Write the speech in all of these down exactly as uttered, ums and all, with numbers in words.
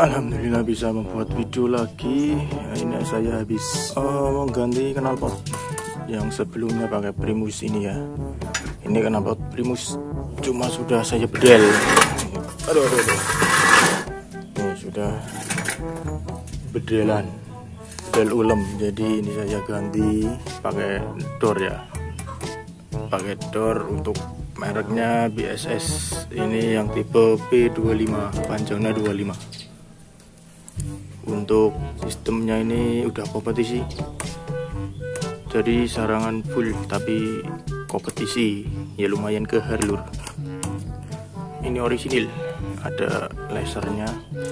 Alhamdulillah bisa membuat video lagi. Ini saya habis uh, mau ganti knalpot yang sebelumnya pakai Primus ini ya. Ini knalpot Primus cuma sudah saya bedel. Aduh, aduh, aduh. Ini sudah bedelan, bedel ulem. Jadi ini saya ganti pakai door ya, pakai door untuk mereknya B S S. Ini yang tipe P dua puluh lima, panjangnya dua puluh lima. Untuk sistemnya ini udah kompetisi, jadi sarangan full tapi kompetisi ya, lumayan ke harlur. Ini orisinil, ada lasernya.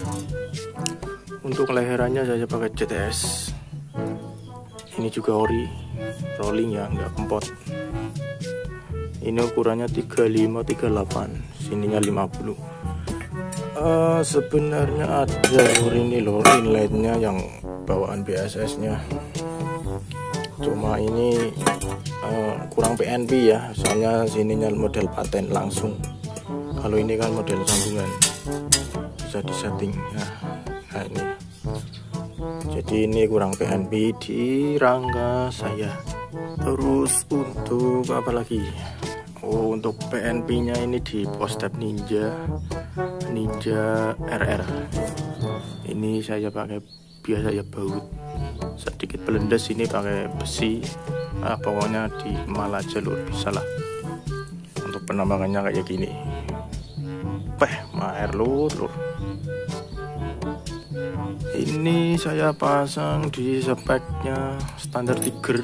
Untuk leherannya saya pakai C T S. Ini juga ori, rolling ya, nggak kempot. Ini ukurannya tiga puluh lima tiga puluh delapan, sininya lima puluh. Uh, sebenarnya ada ini loh, inletnya yang bawaan B S S nya, cuma ini uh, kurang P N P ya, soalnya sininya model paten langsung. Kalau ini kan model sambungan, bisa disetting. Nah, nah ini jadi ini kurang P N P di rangka saya. Terus untuk apa lagi? Oh, untuk P N P nya ini di Postep Ninja Ninja R R. Ini saya pakai biasa ya, baut sedikit belendes. Ini pakai besi. Ah, pokoknya di malah jalur bisa lah. Untuk penambangannya kayak gini. Peh, maer lur, lur. Ini saya pasang di speknya standar Tiger.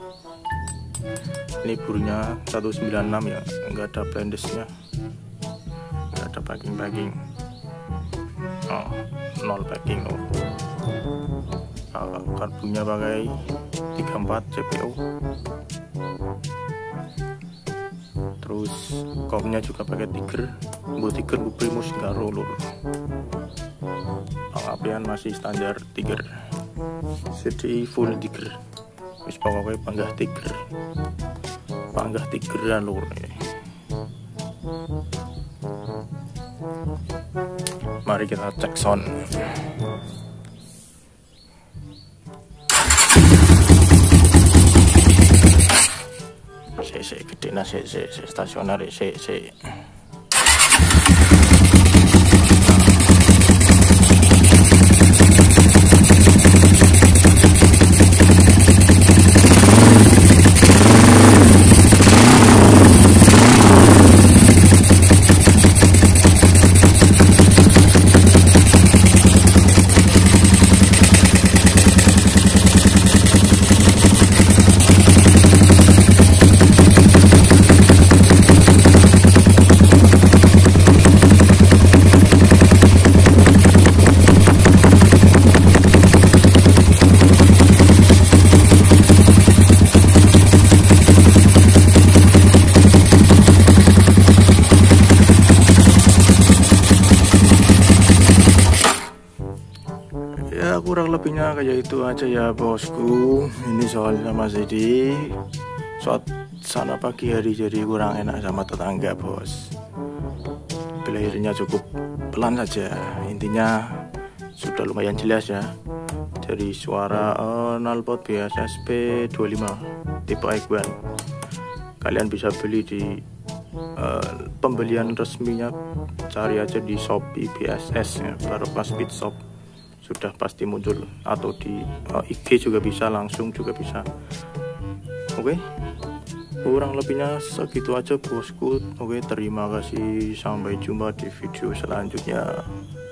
Ini burunya seratus sembilan puluh enam ya, nggak ada blendesnya, nggak ada packing-packing. Oh, nol packing loh. Uh, karbunya pakai tiga puluh empat C P O. Terus kopnya juga pakai Tiger, bu Tiger bu Primus, nggak roller. Pengapian masih standar Tiger, C D I full Tiger. Wis pokoknya panggah Tiger, panggah Tigeran lur. Mari kita cek sound. Se gede nah, se se stasioner se se. Ya kurang lebihnya kayak itu aja ya bosku. Ini soalnya masih di suasana pagi hari, jadi kurang enak sama tetangga bos. Playernya cukup pelan saja, intinya sudah lumayan jelas ya. Dari suara uh, knalpot B S S P dua puluh lima tipe Equan. Kalian bisa beli di uh, pembelian resminya, cari aja di Shopee B S S ya, Barokah Speed Shop, sudah pasti muncul, atau di uh, I G juga bisa, langsung juga bisa. Oke, kurang lebihnya segitu aja bosku. Oke, terima kasih, sampai jumpa di video selanjutnya.